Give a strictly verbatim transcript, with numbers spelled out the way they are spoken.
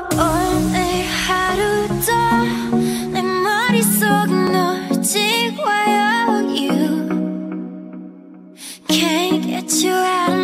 오늘 하루도 내 머릿속은 널 찍어요. You can't get you out